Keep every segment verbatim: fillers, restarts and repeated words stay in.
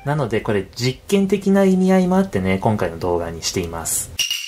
なのでこれ実験的な意味合いもあってね、今回の動画にしています。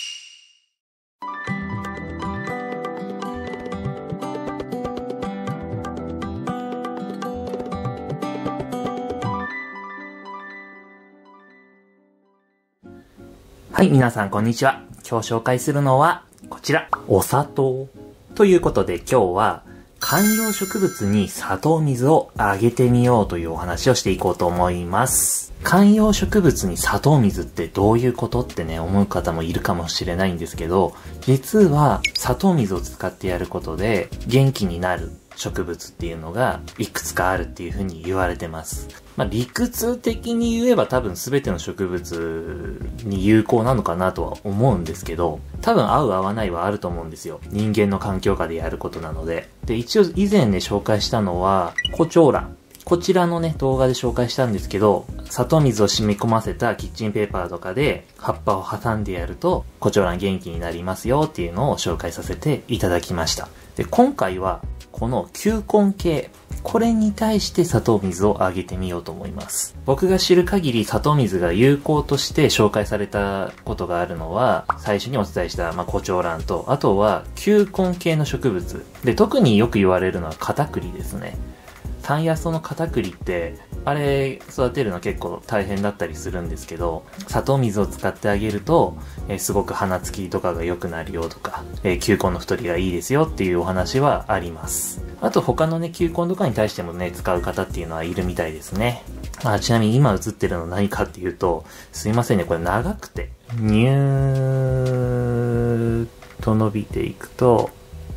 はい、皆さんこんにちは。今日紹介するのはこちら、お砂糖。ということで今日は観葉植物に砂糖水をあげてみようというお話をしていこうと思います。観葉植物に砂糖水ってどういうことってね、思う方もいるかもしれないんですけど、実は砂糖水を使ってやることで元気になる植物っていうのがいくつかあるっていう風に言われてます。まあ、理屈的に言えば多分全ての植物に有効なのかなとは思うんですけど、多分合う合わないはあると思うんですよ。人間の環境下でやることなので。で、一応以前ね紹介したのはコチョウラン。こちらのね動画で紹介したんですけど、砂糖水を染み込ませたキッチンペーパーとかで葉っぱを挟んでやるとコチョウラン元気になりますよっていうのを紹介させていただきました。で、今回はこの球根系、これに対して砂糖水をあげてみようと思います。僕が知る限り砂糖水が有効として紹介されたことがあるのは、最初にお伝えした、まあ、コチョウランと、あとは球根系の植物で、特によく言われるのはカタクリですね。山野草のカタクリって、あれ育てるの結構大変だったりするんですけど、砂糖水を使ってあげると、えー、すごく花つきとかが良くなるよとか、えー、球根の太りがいいですよっていうお話はあります。あと他のね、球根とかに対してもね、使う方っていうのはいるみたいですね。あ、ちなみに今映ってるの何かっていうと、すいませんね、これ長くて。ニューと伸びていくと、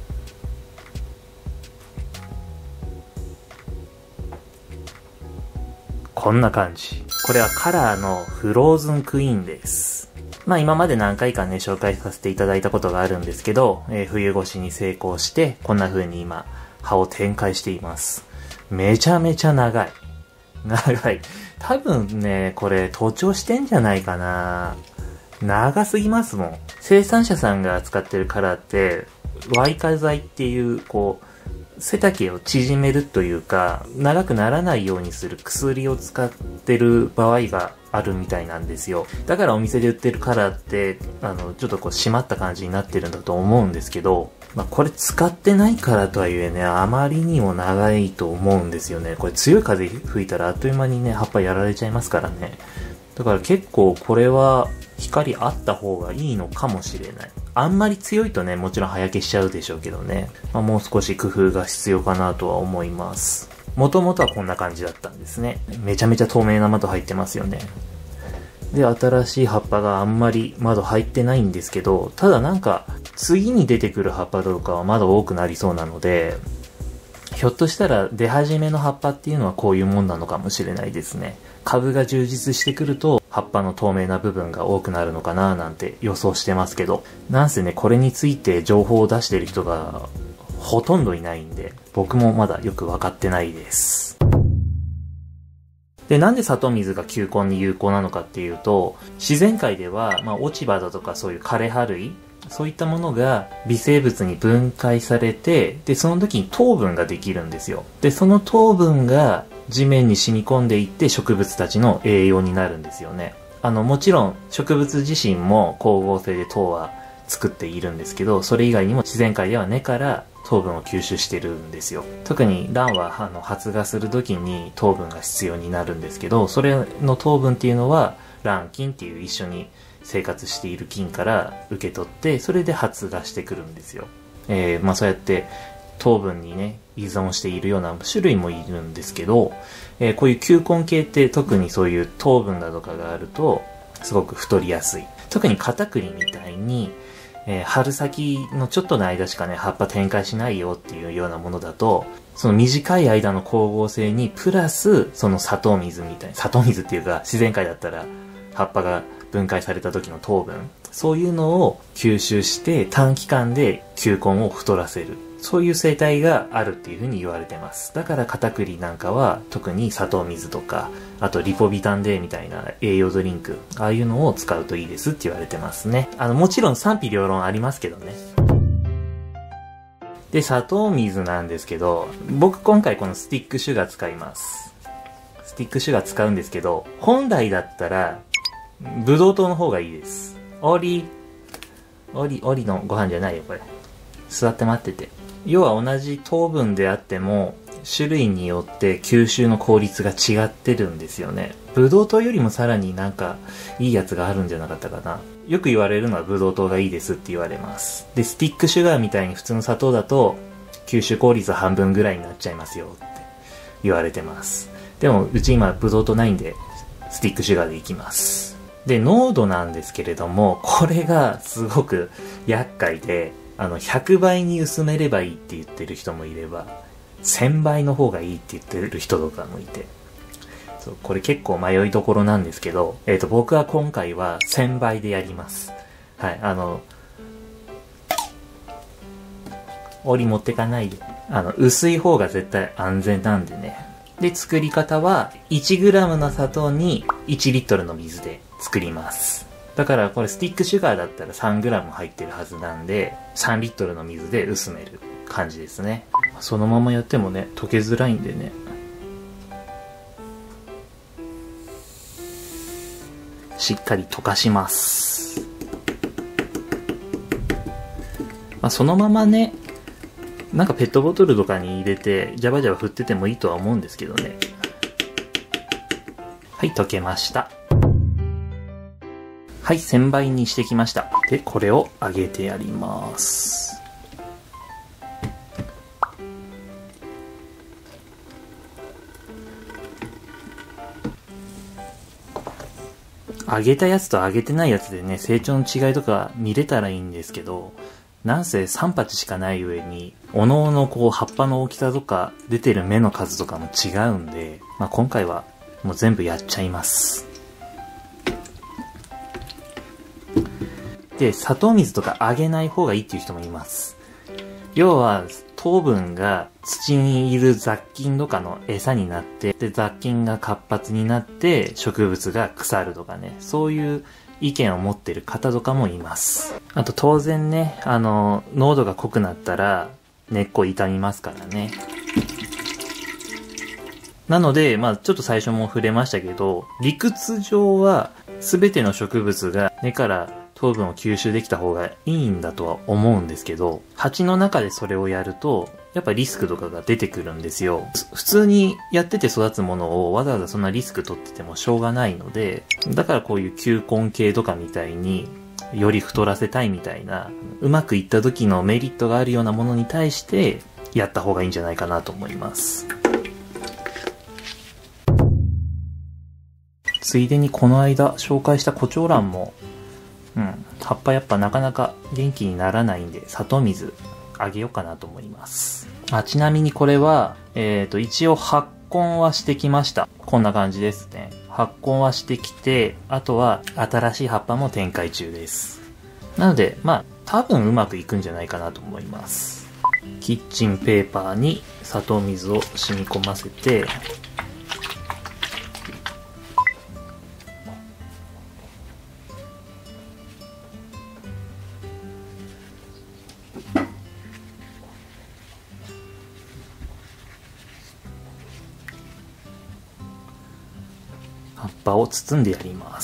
こんな感じ。これはカラーのフローズンクイーンです。まあ今まで何回かね紹介させていただいたことがあるんですけど、えー、冬越しに成功してこんな風に今葉を展開しています。めちゃめちゃ長い。長い。多分ね、これ徒長してんじゃないかな。長すぎますもん。生産者さんが使ってるカラーって、ワイカ剤っていうこう、背丈を縮めるというか、長くならないようにする薬を使ってる場合があるみたいなんですよ。だからお店で売ってるカラーって、あの、ちょっとこう締まった感じになってるんだと思うんですけど、まあこれ使ってないからとはいえね、あまりにも長いと思うんですよね。これ強い風吹いたらあっという間にね、葉っぱやられちゃいますからね。だから結構これは光あった方がいいのかもしれない。あんまり強いとね、もちろん葉焼けしちゃうでしょうけどね。まあ、もう少し工夫が必要かなとは思います。もともとはこんな感じだったんですね。めちゃめちゃ透明な窓入ってますよね。で、新しい葉っぱがあんまり窓入ってないんですけど、ただなんか次に出てくる葉っぱとかはまだ多くなりそうなので、ひょっとしたら出始めの葉っぱっていうのはこういうもんなのかもしれないですね。株が充実してくると葉っぱの透明な部分が多くなるのかななんて予想してますけど、なんせねこれについて情報を出してる人がほとんどいないんで、僕もまだよく分かってないです。で、なんで砂糖水が球根に有効なのかっていうと、自然界では、まあ、落ち葉だとかそういう枯葉類、そういったものが微生物に分解されて、で、その時に糖分ができるんですよ。で、その糖分が地面に染み込んでいって植物たちの栄養になるんですよね。あの、もちろん植物自身も光合成で糖は作っているんですけど、それ以外にも自然界では根から糖分を吸収してるんですよ。特に卵はあの発芽する時に糖分が必要になるんですけど、それの糖分っていうのは卵菌っていう一緒に生活している菌から受け取って、それで発芽してくるんですよ。えー、まあそうやって糖分にね依存しているような種類もいるんですけど、えー、こういう球根系って特にそういう糖分だとかがあるとすごく太りやすい。特にカタクリみたいに、えー、春先のちょっとの間しかね葉っぱ展開しないよっていうようなものだと、その短い間の光合成にプラスその砂糖水みたいな、砂糖水っていうか自然界だったら葉っぱが分解された時の糖分、そういうのを吸収して短期間で球根を太らせる、そういう生態があるっていうふうに言われてます。だからカタクリなんかは特に砂糖水とか、あとリポビタン D みたいな栄養ドリンク、ああいうのを使うといいですって言われてますね。あのもちろん賛否両論ありますけどね。で、砂糖水なんですけど、僕今回このスティックシュガー使います。 スティックシュガー使うんですけど、本来だったら、ブドウ糖の方がいいです。オリ、オリ、オリのご飯じゃないよ、これ。座って待ってて。要は同じ糖分であっても、種類によって吸収の効率が違ってるんですよね。ブドウ糖よりもさらになんかいいやつがあるんじゃなかったかな。よく言われるのはブドウ糖がいいですって言われます。で、スティックシュガーみたいに普通の砂糖だと吸収効率半分ぐらいになっちゃいますよって言われてます。でもうち今ブドウ糖ないんでスティックシュガーでいきます。で、濃度なんですけれども、これがすごく厄介で、あのひゃくばいに薄めればいいって言ってる人もいれば、せんばいの方がいいって言ってる人とかもいて、そう、これ結構迷いどころなんですけど、えっと、僕は今回はせんばいでやります。はい、あの、折り持ってかないで。あの、薄い方が絶対安全なんでね。で、作り方は、いちグラム の砂糖にいちリットルの水で作ります。だからこれスティックシュガーだったら さんグラム 入ってるはずなんで、さんリットルの水で薄める感じですね。そのままやってもね、溶けづらいんでね。しっかり溶かします。まあ、そのままね、なんかペットボトルとかに入れて、ジャバジャバ振っててもいいとは思うんですけどね。はい、溶けました。はい、せんばいにしてきました。で、これを揚げてやります。揚げたやつと揚げてないやつでね、成長の違いとか見れたらいいんですけど、なんせさん鉢しかない上に、おのおのこう葉っぱの大きさとか出てる芽の数とかも違うんで、まあ、今回はもう全部やっちゃいます。で、砂糖水とか揚げない方がいいっていう人もいます。要は、糖分が土にいる雑菌とかの餌になって、で、雑菌が活発になって植物が腐るとかね、そういう意見を持ってる方とかもいます。あと当然ね、あの、濃度が濃くなったら根っこ傷みますからね。なので、まあちょっと最初も触れましたけど、理屈上は全ての植物が根から糖分を吸収できた方がいいんだとは思うんですけど、鉢の中でそれをやると、やっぱリスクとかが出てくるんですよ。普通にやってて育つものをわざわざそんなリスク取っててもしょうがないので、だからこういう球根系とかみたいにより太らせたいみたいな、うまくいった時のメリットがあるようなものに対してやった方がいいんじゃないかなと思います。ついでにこの間紹介したコチョウランも、うん、葉っぱやっぱなかなか元気にならないんで砂糖水あげようかなと思います。あ、ちなみにこれは、えっと、一応発根はしてきました。こんな感じですね。発根はしてきて、あとは新しい葉っぱも展開中です。なので、まあ、多分うまくいくんじゃないかなと思います。キッチンペーパーに砂糖水を染み込ませて、葉っぱを包んでやります。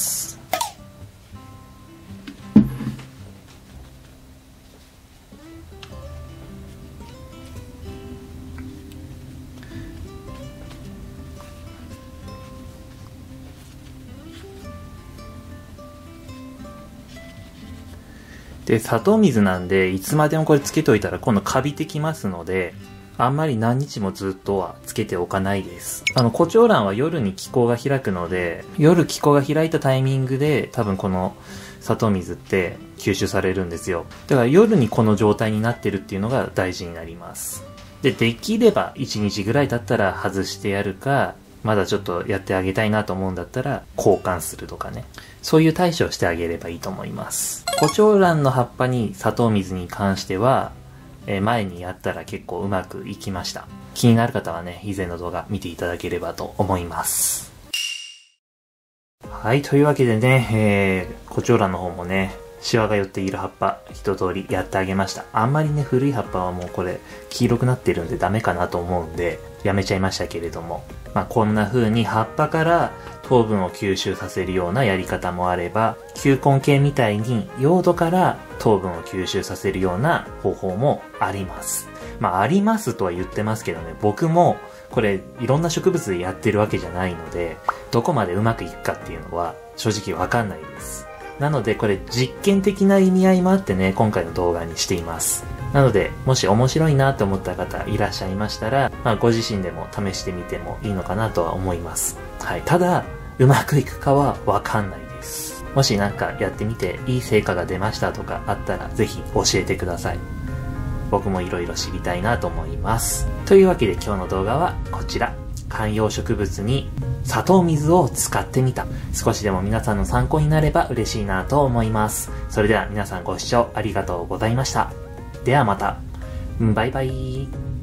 で、砂糖水なんで、いつまでもこれつけといたら今度カビてきますので、あんまり何日もずっとはつけておかないです。あの、コチョウランは夜に気孔が開くので、夜気孔が開いたタイミングで多分この砂糖水って吸収されるんですよ。だから夜にこの状態になってるっていうのが大事になります。で、できればいちにちぐらい経ったら外してやるか、まだちょっとやってあげたいなと思うんだったら交換するとかね。そういう対処をしてあげればいいと思います。コチョウランの葉っぱに砂糖水に関しては、えー、前にやったら結構うまくいきました。気になる方はね、以前の動画見ていただければと思います。はい、というわけでね、えー、コチョウランの方もね、 シワが寄っている葉っぱ一通りやってあげました。あんまりね、古い葉っぱはもうこれ黄色くなってるんでダメかなと思うんでやめちゃいましたけれども、まあこんな風に葉っぱから糖分を吸収させるようなやり方もあれば、球根系みたいに用土から糖分を吸収させるような方法もあります。まあありますとは言ってますけどね、僕もこれいろんな植物でやってるわけじゃないので、どこまでうまくいくかっていうのは正直わかんないです。なのでこれ実験的な意味合いもあってね、今回の動画にしています。なので、もし面白いなと思った方いらっしゃいましたら、まあご自身でも試してみてもいいのかなとは思います。はい。ただ、うまくいくかはわかんないです。もしなんかやってみていい成果が出ましたとかあったら、ぜひ教えてください。僕もいろいろ知りたいなと思います。というわけで今日の動画はこちら。観葉植物に砂糖水を使ってみた。少しでも皆さんの参考になれば嬉しいなと思います。それでは皆さんご視聴ありがとうございました。ではまた。バイバイ。